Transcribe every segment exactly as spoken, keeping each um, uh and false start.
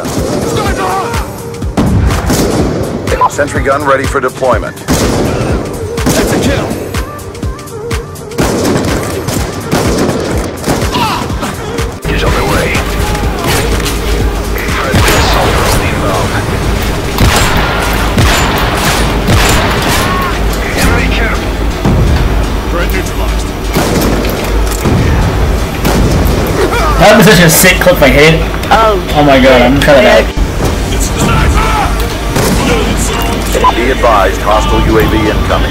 Sentry gun ready for deployment. That's a kill. He's on the way. Friendly assault drone inbound. Enemy camp. Threat neutralized. That was such a sick clip I hate. Oh. Oh my god, I'm trying to. Be advised, hostile U A V incoming.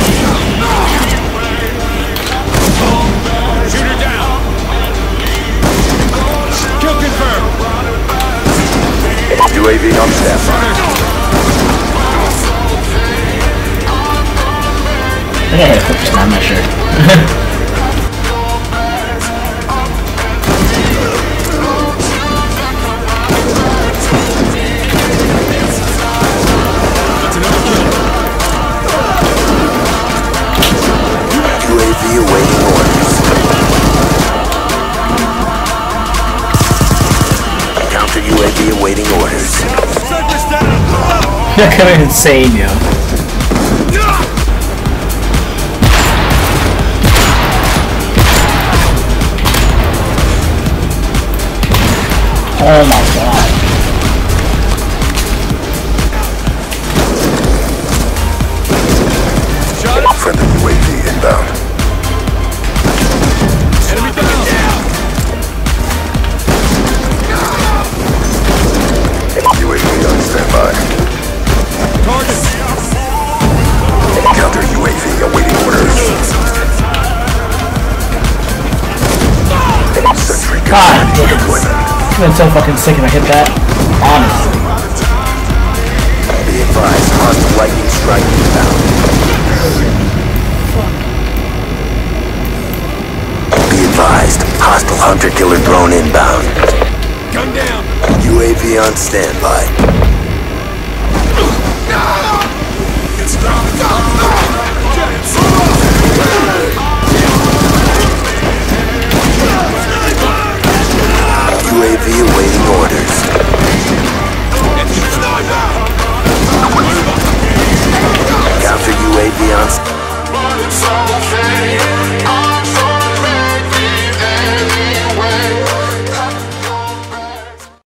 Shooter down. Kill confirmed. U A V on standby. I think I hit a clip just now, I'm not sure. Awaiting orders. Counter U A V awaiting orders. You're kind of insane, yo. Oh my god. Friendly U A V inbound. Enemy down. U A V on standby. Target. Counter U A V awaiting orders. Sentry gun God, ready for yes. deployment. I've been so fucking sick if I hit that. Honestly. Be advised, hostile lightning strike inbound. Be advised, hostile hunter-killer drone inbound. Gun down. U A V on standby. U A V awaiting orders.